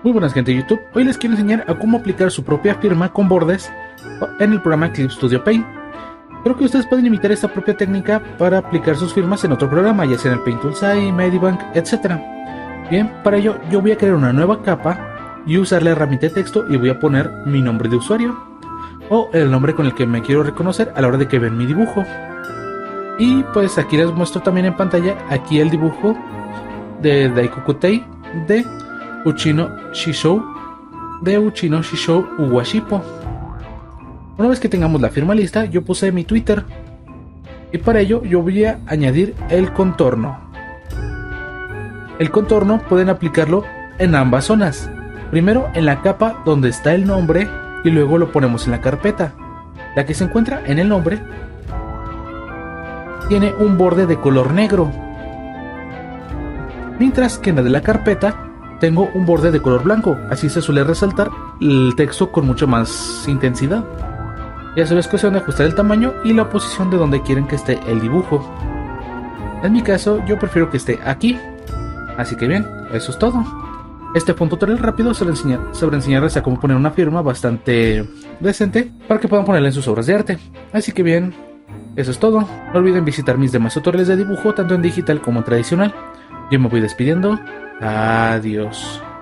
Muy buenas gente de YouTube, hoy les quiero enseñar a cómo aplicar su propia firma con bordes en el programa Clip Studio Paint. Creo que ustedes pueden imitar esta propia técnica para aplicar sus firmas en otro programa, ya sea en el Paint Toolsai, Medibank, etc. Bien, para ello yo voy a crear una nueva capa y usar la herramienta de texto y voy a poner mi nombre de usuario o el nombre con el que me quiero reconocer a la hora de que vean mi dibujo. Y pues aquí les muestro también en pantalla aquí el dibujo de Daikokutei de Uchino Shishou Uwashipo. Una vez que tengamos la firma lista, yo puse mi Twitter y para ello yo voy a añadir el contorno. El contorno pueden aplicarlo en ambas zonas, primero en la capa donde está el nombre y luego lo ponemos en la carpeta. La que se encuentra en el nombre tiene un borde de color negro, mientras que en la de la carpeta tengo un borde de color blanco, así se suele resaltar el texto con mucha más intensidad. Ya solo es cuestión de ajustar el tamaño y la posición de donde quieren que esté el dibujo. En mi caso yo prefiero que esté aquí, así que bien, eso es todo. Este fue un tutorial rápido sobre enseñarles a cómo poner una firma bastante decente para que puedan ponerla en sus obras de arte. Así que bien, eso es todo. No olviden visitar mis demás tutoriales de dibujo tanto en digital como en tradicional. Yo me voy despidiendo. Adiós.